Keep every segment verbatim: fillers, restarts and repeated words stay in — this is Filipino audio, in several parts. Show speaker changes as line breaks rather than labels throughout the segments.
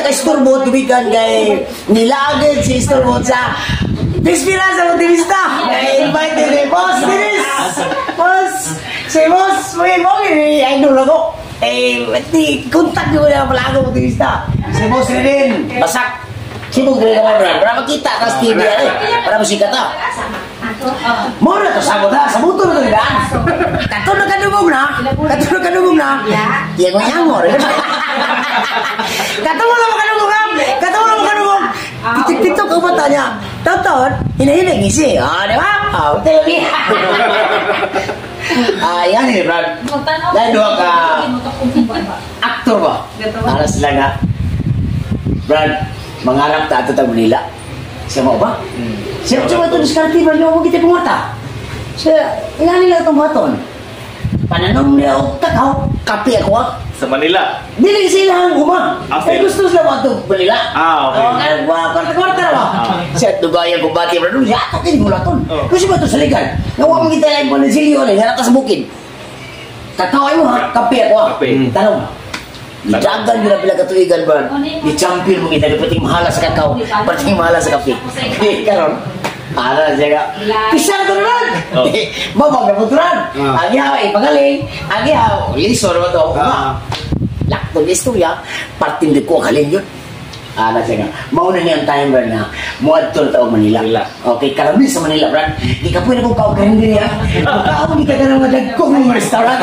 kay Storbot, tubigan kay nilagid si Storbot sa Pispira sa Motivista. Kaya invite din eh, Boss Dinis. Boss, si Boss, may mo, idol ako. Eh, di, kontak nyo na pala ako Motivista. Si Boss rin, basak. Sibog rin naman, Brad. Para makita ka sa T V, eh. Para masikat na. Mura to sabot ha, sa buto na to daan. Kato na kadugong na, kato na kadugong na. Yan mo yangor. Kato mo lang kadugong ha, kato mo lang kadugong. Pitik-pitok ang mata niya. Taon-taon, hinahiling isi. Ah, di ba? Ah, T V. Ah, yan eh, Brad. Dahil doon ka aktor ba? Para sila nga. Brad, mangarap ta ato tag Manila. Siya mo ba? Siya siya ito diskarte ba niyo mo kita pumata? Siya ingani lang itong baton. Pananong niya o takaw, kape ako ah.
Sa Manila?
Dili sila ang uma. Eh gusto sila mo ito Manila.
Ah, okay.
O, kaya kwarta-kwarta na ba? Siya tugayan kong bati ba doon? Siya ato kayo mula ton. Kasi ba ito sa legal? Nawa mo kita lang mo ng silyo ulit. Hanap ka sa bukid. Kakaway mo ha, kape ako ah.
Kape.
Tanong. Ijagan nyo na pila katuigan ba? I-champion mo kita, dapat mahala sa kakao, dapat mahala sa kape. Hindi, karon. Para siya ka, pisang ito naman! Babag na puturan! Ang yaw, ipagaling. Ang yaw, liso naman ito. Lakto na istorya, parting di ko kaling yun. Ara siya nga, mauna niya ang time Brad na muadto na taong Manila. Okay, karami sa Manila, Brad. Di ka pwede kong kaukarin din niya. Kung kita ka ng madagkong restaurant.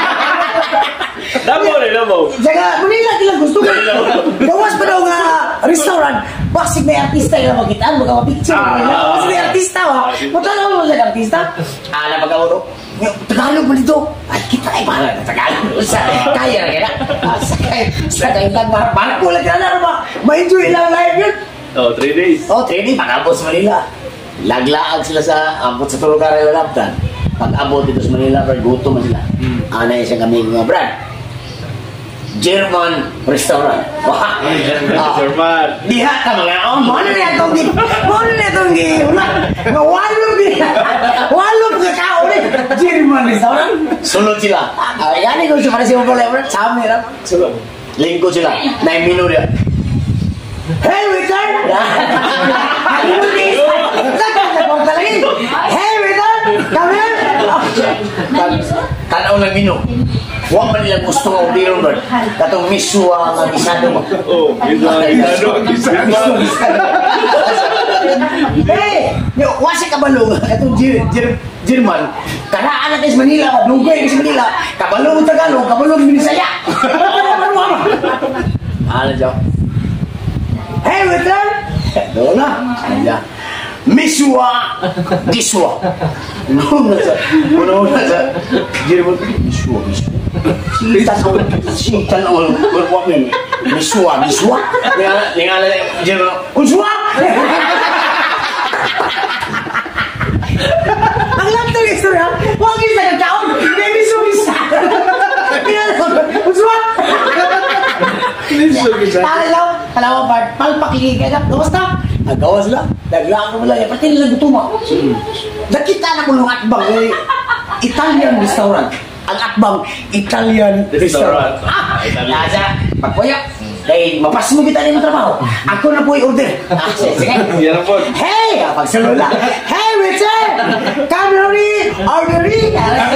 Damo rin, damo.
Saka, Manila kilang gusto ko. Gawas pa daw nga restaurant. Basig may artista yung makitaan. Baka mapicture. Basig may artista, ha? Matalaw mo sa artista. Ala, baka mo, Tagalog mo dito. Ay, kita ay para na Tagalog. Kaya na kaya. Sa kailan, parang kulang ka na ba? Ma-enjoy lang live yun.
Oh, three days.
Oh, three days. Pag-abot sa Manila. Laglaag sila sa abot sa Tulugar yung laptan. Pag-abot dito sa Manila, Brad, gutom sila. Anay siya kami mga Brad. German restaurant. Wah,
German.
Diha ka mga oh, mana na itong gi, mana na itong gi, nga walog di, walog ka kao ni German restaurant. Sulod sila. Ay, gani ko siya para siya problema. Sami ra. Sulod. Lingkod sila. Nine minute dia. Hey, Richard. Hey, Richard. Come here. Tanaw ng mino. Huwag man nila gusto nga ubiro doon. Katong miswa nga gisado mo.
Oh, gisado. Gisado.
Hey! Wasi kabalo. Katong German. Karaan natin sa Manila. Nunggay sa Manila. Kabalo mo Tagalog. Kabalo mo Binisaya. Ano mo? Ano dyan? Hey, waiter! Doon na. Ayan. Miswa! Giswa. Una sa, una-una sa German. Miswa, miswa. Sintan ko, sintan ko, berwamin. Miswa, miswa. Ningala German. Unswa! Ang lanto yung istorya, huwag yung sa nagkaon. May miswa, miswa. Unswa! Miswa, miswa. Talaw, talaw, palpakili ka. Kamusta? Nagawas lang. Naglaan ko mo lang. Pati nilang gutuma. Nakita na ko ng atbang. Italian restaurant. Ang atbang, Italian restaurant. Ah! Nasa, pagpuyo. Dahil mapas mo kita rin ang trabaho. Ako na po i-order. Ah, sige, sige. Hey! Pagsalula. Hey, Richard! Come here! Ordering!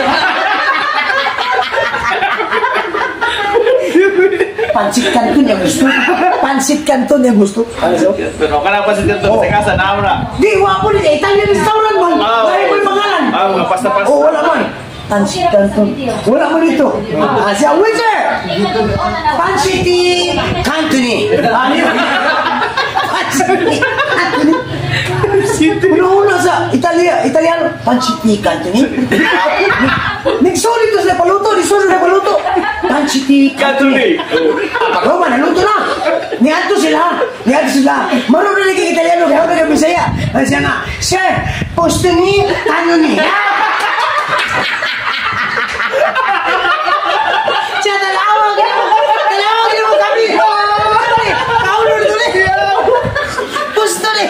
Pansit Canton yang gusto. Pansit Canton yang gusto.
Pero kenapa sih Canton sa kasa na na?
Di wa po ni Italian restaurant man. Dahil mo pangalan.
Ah, mga pasta-pasta.
Oh, wala man. Pansit Canton. Wala mo dito. Ah, siya waiter. Pansit Cantoni. Ano? Pansit Cantoni. Una-una sa Italia, Italiano. Pansit Cantoni. Nagsorry to sa paluto, nagsorry sa paluto. Pansit Cantoni. Pag Roma, naluto na. Niyato sila. Niyato sila. Marunong na kay Italiano, kaya ako na Bisaya. Ang siya nga, Sir, posto ni, ano ni? Siya, talawag. Talawag mo kami. Kaulog tuloy. Posto ni.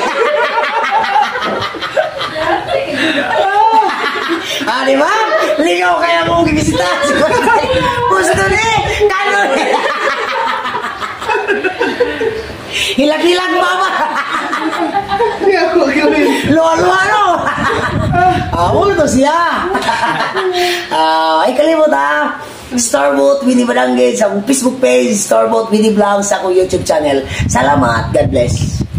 Ah, di ba? Ligaw kaya mong gibisita. Gusto ni. Kano ni. Kilag-kilag mama.
Ako gawin.
Luwa-luwa no. Ah, ulo to siya. Ah, ay kalimot ha. Starboat Winnie Barangay sa akong Facebook page, Starboat Winnie Vlog sa akong YouTube channel. Salamat. God bless.